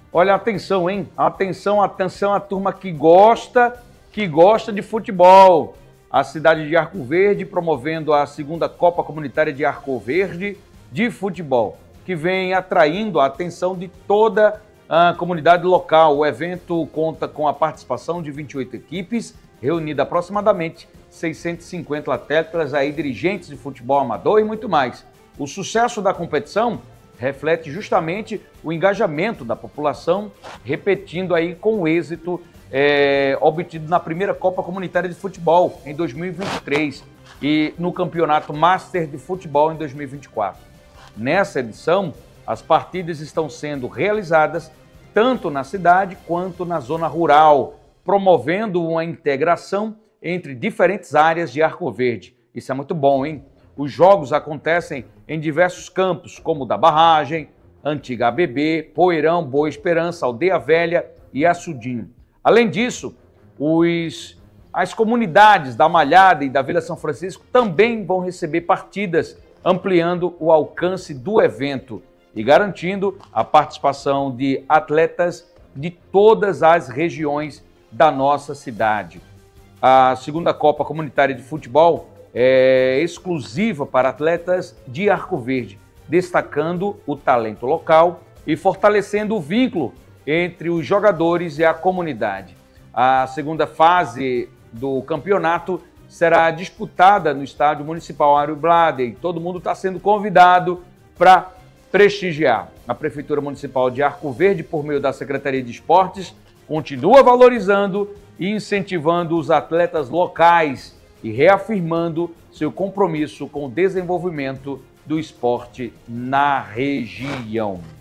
Olha, atenção, hein? Atenção, atenção, a turma que gosta de futebol. A cidade de Arco Verde promovendo a segunda Copa Comunitária de Arco Verde de futebol, que vem atraindo a atenção de toda a comunidade local. O evento conta com a participação de 28 equipes, reunida aproximadamente 650 atletas, aí, dirigentes de futebol amador e muito mais. O sucesso da competição reflete justamente o engajamento da população, repetindo aí com o êxito obtido na primeira Copa Comunitária de Futebol em 2023 e no Campeonato Master de Futebol em 2024. Nessa edição, as partidas estão sendo realizadas tanto na cidade quanto na zona rural, promovendo uma integração entre diferentes áreas de Arco Verde. Isso é muito bom, hein? Os jogos acontecem em diversos campos, como o da Barragem, Antiga ABB, Poeirão, Boa Esperança, Aldeia Velha e Açudinho. Além disso, as comunidades da Malhada e da Vila São Francisco também vão receber partidas, ampliando o alcance do evento e garantindo a participação de atletas de todas as regiões da nossa cidade. A segunda Copa Comunitária de Futebol é exclusiva para atletas de Arco Verde, destacando o talento local e fortalecendo o vínculo entre os jogadores e a comunidade. A segunda fase do campeonato será disputada no Estádio Municipal Mário Bladel. Todo mundo está sendo convidado para prestigiar. A Prefeitura Municipal de Arco Verde, por meio da Secretaria de Esportes, continua valorizando e incentivando os atletas locais e reafirmando seu compromisso com o desenvolvimento do esporte na região.